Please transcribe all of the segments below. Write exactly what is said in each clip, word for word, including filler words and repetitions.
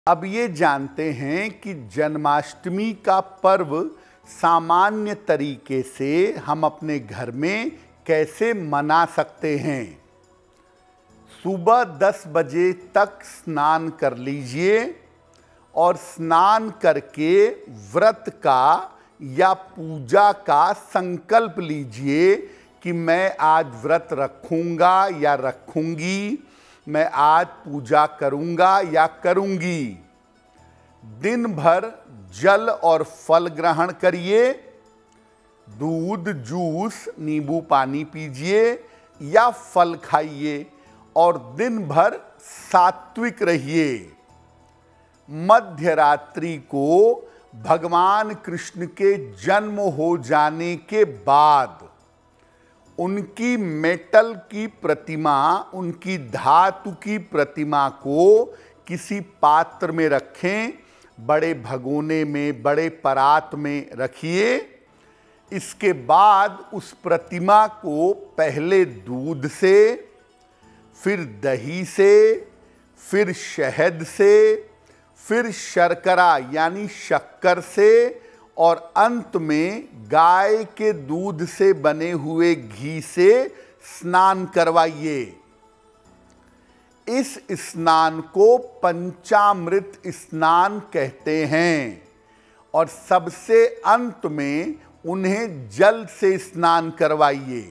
अब ये जानते हैं कि जन्माष्टमी का पर्व सामान्य तरीके से हम अपने घर में कैसे मना सकते हैं। सुबह दस बजे तक स्नान कर लीजिए और स्नान करके व्रत का या पूजा का संकल्प लीजिए कि मैं आज व्रत रखूंगा या रखूंगी, मैं आज पूजा करूंगा या करूंगी। दिन भर जल और फल ग्रहण करिए, दूध, जूस, नींबू पानी पीजिए या फल खाइए और दिन भर सात्विक रहिए। मध्य रात्रि को भगवान कृष्ण के जन्म हो जाने के बाद उनकी मेटल की प्रतिमा, उनकी धातु की प्रतिमा को किसी पात्र में रखें, बड़े भगोने में, बड़े परात में रखिए। इसके बाद उस प्रतिमा को पहले दूध से, फिर दही से, फिर शहद से, फिर शर्करा यानी शक्कर से और अंत में गाय के दूध से बने हुए घी से स्नान करवाइए। इस स्नान को पंचामृत स्नान कहते हैं और सबसे अंत में उन्हें जल से स्नान करवाइए।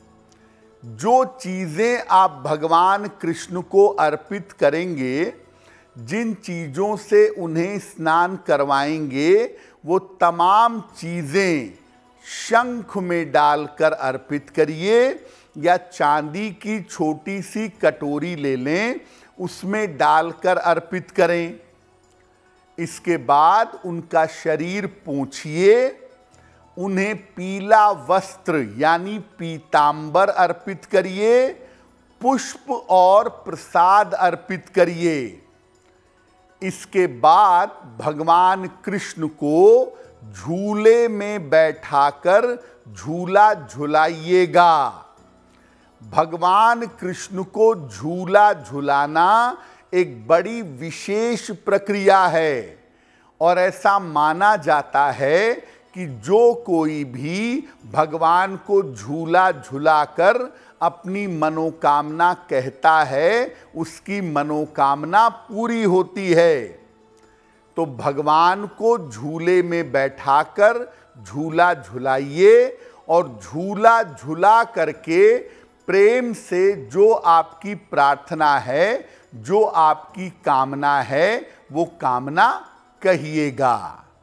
जो चीज़ें आप भगवान कृष्ण को अर्पित करेंगे, जिन चीज़ों से उन्हें स्नान करवाएंगे, वो तमाम चीज़ें शंख में डालकर अर्पित करिए या चांदी की छोटी सी कटोरी ले लें, उसमें डालकर अर्पित करें। इसके बाद उनका शरीर पोंछिए, उन्हें पीला वस्त्र यानी पीतांबर अर्पित करिए, पुष्प और प्रसाद अर्पित करिए। इसके बाद भगवान कृष्ण को झूले में बैठाकर झूला झुलाइएगा। भगवान कृष्ण को झूला झुलाना एक बड़ी विशेष प्रक्रिया है और ऐसा माना जाता है कि जो कोई भी भगवान को झूला झुलाकर अपनी मनोकामना कहता है, उसकी मनोकामना पूरी होती है। तो भगवान को झूले में बैठाकर झूला झुलाइए और झूला झुला करके प्रेम से जो आपकी प्रार्थना है, जो आपकी कामना है, वो कामना कहिएगा।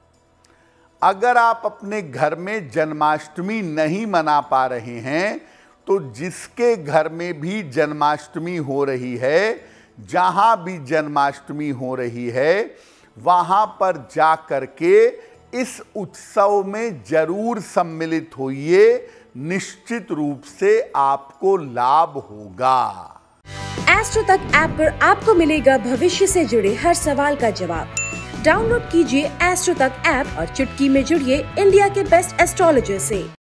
अगर आप अपने घर में जन्माष्टमी नहीं मना पा रहे हैं तो जिसके घर में भी जन्माष्टमी हो रही है, जहाँ भी जन्माष्टमी हो रही है, वहाँ पर जा कर के इस उत्सव में जरूर सम्मिलित होइए। निश्चित रूप से आपको लाभ होगा। एस्ट्रो तक ऐप पर आपको मिलेगा भविष्य से जुड़े हर सवाल का जवाब। डाउनलोड कीजिए एस्ट्रो तक ऐप और चुटकी में जुड़िए इंडिया के बेस्ट एस्ट्रोलॉजर से।